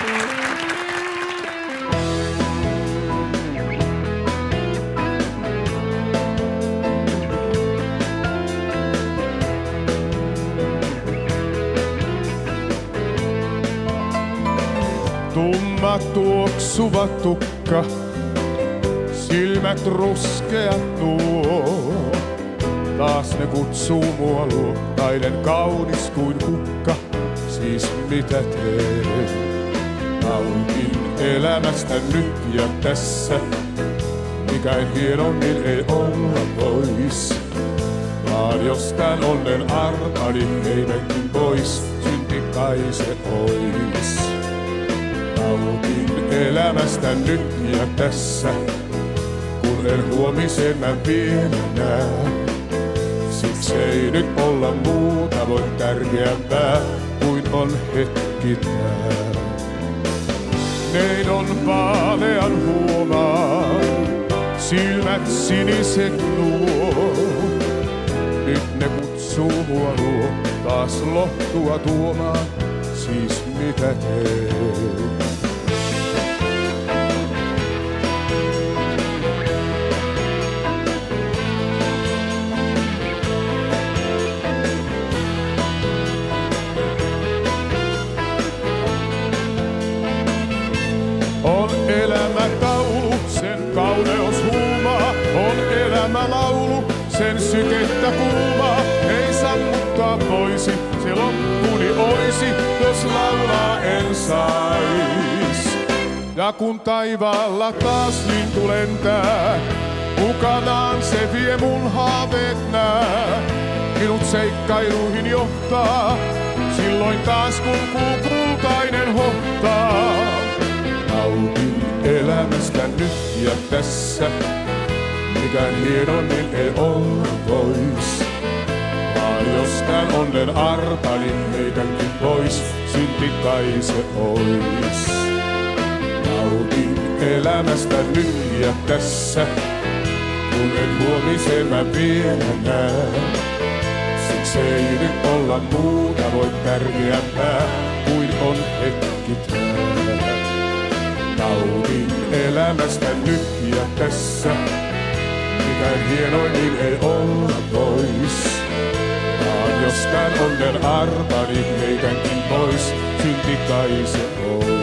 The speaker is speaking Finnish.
Tumma tuoksuva tukka, silmät ruskeat nuo. Taas ne kutsuu mua luo, nainen kaunis kuin hukka, siis mitä teen? Nautin elämästä nyt ja tässä, mikään hienommin ei olla pois. Vaan jos tän onnen arpani ei menkin pois, synti kai se ois. Nautin elämästä nyt ja tässä, kun en huomisen mä vielä näe. Siksi ei nyt olla muuta voi tärkeämpää kuin on hetki tää. Nein on vaalean huomaan, silmät siniset nuo. Nyt ne kutsuu mua luo, taas lohtua tuomaan, siis mitä teen? On elämä taulu, sen kauneus huumaa. On elämä laulu, sen sykettä kuumaa. Ei sammuttaa voisi, se loppuni oisi, jos laulaa en sais. Ja kun taivaalla taas lintu lentää, mukanaan se vie mun haaveet nää. Minut seikkailuihin johtaa, silloin taas kun kuu kultainen hohtaa. Nautin elämästä nyt ja tässä, mikään hienommin ei olla pois. Vaan jos tän onnen arpani heitänkin pois, synti kai se ois. Nautin elämästä nyt ja tässä, kun en huomisen mä vielä näe. Siksi ei nyt olla muuta voi tärkeämpää kuin on hetki tää. Nautin elämästä nyt ja tässä, mikään hienoin ei olla pois. Vaan jos tän onnen arpani heitänkin pois, synti kai se on.